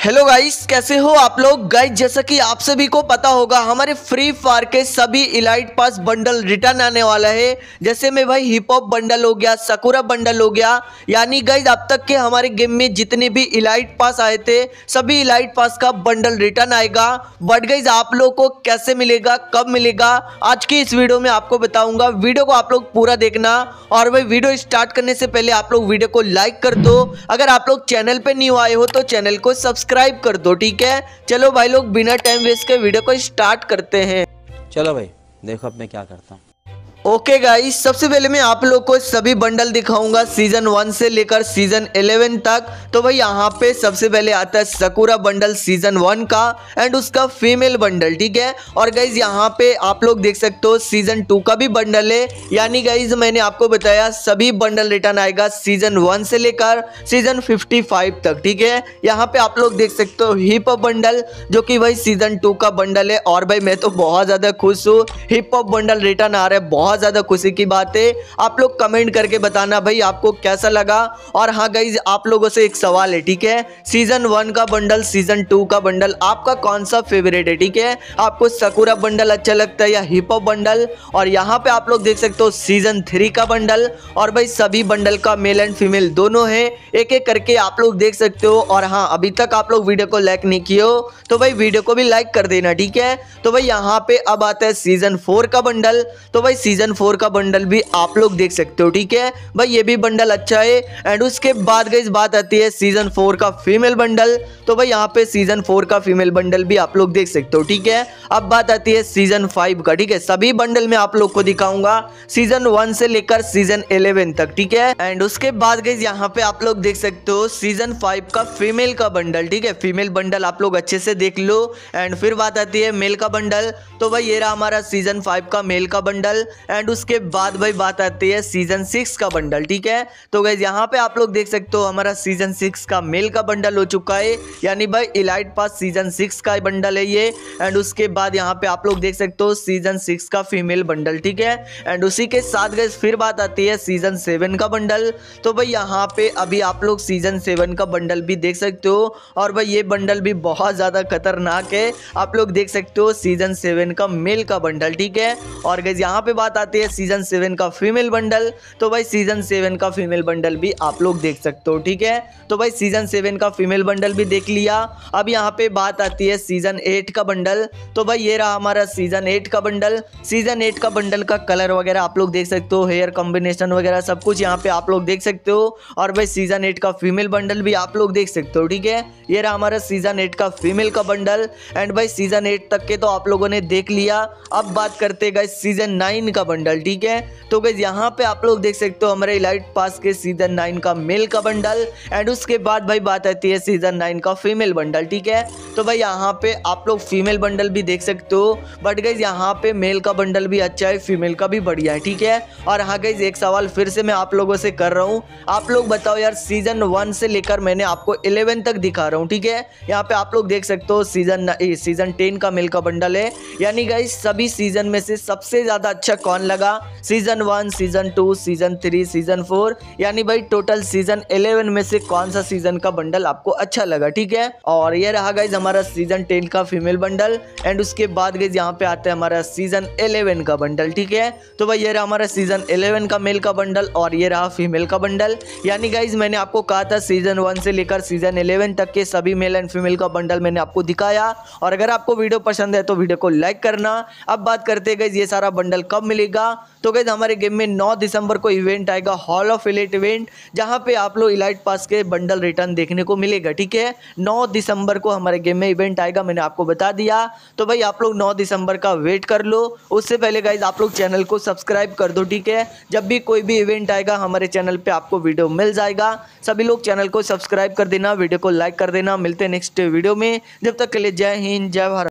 Hello guys, कैसे हो आप लोग। गाइस जैसा कि आप सभी को पता होगा, हमारे फ्री फायर के सभी इलाइट पास बंडल रिटर्न आने वाला है। जैसे में भाई हिप हॉप बंडल हो गया, सकुरा बंडल हो गया, यानी गाइस अब तक के हमारे गेम में जितने भी इलाइट पास आए थे सभी इलाइट पास का बंडल रिटर्न आएगा। बट गाइस आप लोग को कैसे मिलेगा, कब मिलेगा, आज की इस वीडियो में आपको बताऊंगा। वीडियो को आप लोग पूरा देखना। और भाई वीडियो स्टार्ट करने से पहले आप लोग वीडियो को लाइक कर दो। अगर आप लोग चैनल पे न्यू आए हो तो चैनल को सब्सक्राइब कर दो, ठीक है। चलो भाई लोग बिना टाइम वेस्ट के वीडियो को स्टार्ट करते हैं। चलो भाई देखो अब मैं क्या करता हूँ। ओके गाइस, सबसे पहले मैं आप लोग को सभी बंडल दिखाऊंगा सीजन 1 से लेकर सीजन 11 तक। तो भाई यहाँ पे सबसे पहले आता है सकुरा बंडल सीजन 1 का एंड उसका फीमेल बंडल, ठीक है। और गाइज यहाँ पे आप लोग देख सकते हो सीजन 2 का भी बंडल है। यानी गाइज मैंने आपको बताया सभी बंडल रिटर्न आएगा सीजन 1 से लेकर सीजन 55 तक, ठीक है। यहाँ पे आप लोग देख सकते हो हिप हॉप बंडल, जो कि भाई सीजन 2 का बंडल है। और भाई मैं तो बहुत ज्यादा खुश हूँ, हिप हॉप बंडल रिटर्न आ रहा है, बहुत ज्यादा खुशी की बात है। आप लोग कमेंट करके बताना भाई आपको कैसा लगा। और हाँ गाइज आप लोगों से एक सवाल है, ठीक है। सीजन 1 का बंडल, सीजन 2 का बंडल, आपका कौन सा फेवरेट है, ठीक है। आपको सकुरा बंडल अच्छा लगता है या हिप हॉप बंडल। और यहाँ पे आप लोग देख सकते हो सीजन 3 का बंडल। और भाई सभी बंडल का मेल एंड फीमेल दोनों है, एक एक करके आप लोग देख सकते हो। और हाँ, अभी तक आप लोग वीडियो को लाइक नहीं किए हो तो भाई वीडियो को भी लाइक कर देना, ठीक है। तो भाई यहाँ पे अब आता है सीजन 4 का बंडल। तो भाई सीजन 4 का बंडल भी आप लोग देख सकते हो, ठीक है भाई, ये भी बंडल अच्छा है। एंड उसके बाद गाइस बात आती है सीजन 4 का फीमेल बंडल। तो भाई यहाँ पे सीजन 4 का फीमेल बंडल भी आप लोग देख सकते हो, ठीक है। अब बात आती है सीजन 5 का, ठीक है। सभी बंडल में आप लोग को दिखाऊंगा सीजन 1 से लेकर सीजन 11 तक, ठीक है। एंड उसके बाद गाइस यहाँ पे आप लोग देख सकते हो सीजन 5 का फीमेल का बंडल, ठीक है। फीमेल बंडल आप लोग अच्छे से देख लो। एंड फिर बात आती है मेल का बंडल। तो भाई ये रहा हमारा सीजन 5 का मेल का बंडल। एंड उसके बाद भाई बात आती है सीजन 6 का बंडल, ठीक है। तो गाइस यहाँ पे आप लोग देख सकते हो हमारा सीजन 6 का मेल का बंडल हो चुका है, यानी भाई इलाइट पास सीजन 6 का बंडल है ये। एंड उसके बाद यहाँ पे आप लोग देख सकते हो सीजन 6 का फीमेल बंडल, ठीक है। एंड उसी के साथ गाइस फिर बात आती है सीजन 7 का बंडल। तो भाई यहाँ पे अभी आप लोग सीजन 7 का बंडल भी देख सकते हो। और भाई ये बंडल भी बहुत ज्यादा खतरनाक है, आप लोग देख सकते हो सीजन 7 का मेल का बंडल, ठीक है। और गाइस यहाँ पे बात आती है सीजन 7 का फीमेल बंडल। तो भाई सीजन 7 का फीमेल बंडल भी आप लोग देख सकते हो, ठीक है। तो भाई सीजन 7 का फीमेल बंडल भी देख लिया। अब यहाँ पे बात आती है सीजन 8 का बंडल। तो भाई ये रहा हमारा सीजन 8 का बंडल। सीजन 8 का बंडल का कलर वगैरह आप लोग देख सकते हो, हेयर कॉम्बिनेशन वगैरह सब कुछ यहाँ पे आप लोग देख सकते हो। और भाई सीजन 8 का फीमेल बंडल भी आप लोग देख सकते हो, ठीक है। ये रहा हमारा सीजन 8 का फीमेल का बंडल। एंड भाई सीजन 8 तक के तो आप लोगों ने देख लिया। अब बात करते हैं गाइस सीजन 9 का बंडल, ठीक है। तो गाइस यहाँ पे आप लोग देख सकते हो हमारे इलाइट पास के सीजन 9 का मेल का बंडल। एंड उसके बाद भाई बात आती है सीजन 9 का फीमेल बंडल, ठीक है। तो भाई यहाँ पे आप लोग फीमेल बंडल भी देख सकते हो। बट गाइस यहाँ पे मेल का बंडल भी अच्छा है, फीमेल का भी बढ़िया है, ठीक है। और हाँ गाइस एक सवाल फिर से मैं आप लोगों से कर रहा हूँ, आप लोग बताओ यार सीजन 1 से लेकर मैंने आपको 11 तक दिखा रहा हूँ, ठीक है। यहाँ पे आप लोग देख सकते हो सीजन 10 का मेल का बंडल है। यानी गाइस सभी सीजन में से सबसे ज्यादा अच्छा कौन लगा, सीजन 1, सीजन 2, सीजन 3, सीजन 4, यानी भाई टोटल सीजन 11 में से कौन सा सीजन का बंडल आपको अच्छा लगा, ठीक है। और ये रहा गाइज हमारा सीजन 10 का फीमेल बंडल। एंड उसके बाद गाइज यहाँ पे आता है हमारा सीजन 11 का बंडल, ठीक है। तो भाई ये रहा हमारा सीजन 11 का मेल का बंडल और ये रहा फीमेल का बंडल। यानी गाइज मैंने आपको कहा था सीजन 1 से लेकर सीजन 11 तक के सभी मेल एंड फीमेल का बंडल मैंने आपको दिखाया। और अगर आपको वीडियो पसंद है तो वीडियो को लाइक करना। अब बात करते हैं गाइज ये सारा बंडल कब मिलेगा। तो गाइज हमारे गेम में 9 दिसंबर को इवेंट आएगा, हॉल ऑफ एलिट इवेंट, जहां पे आप लोग इलाइट पास के बंडल रिटर्न देखने को मिलेगा, ठीक है। 9 दिसंबर को हमारे गेम में इवेंट आएगा, मैंने आपको बता दिया। तो भाई आप लोग 9 दिसंबर का वेट कर लो। उससे पहले गाइज आप लोग चैनल को सब्सक्राइब कर दो, ठीक है। जब भी कोई भी इवेंट आएगा हमारे चैनल पे आपको वीडियो मिल जाएगा। सभी लोग चैनल को सब्सक्राइब कर देना, वीडियो को लाइक कर देना। मिलते हैं नेक्स्ट वीडियो में, जब तक के लिए जय हिंद, जय भारत।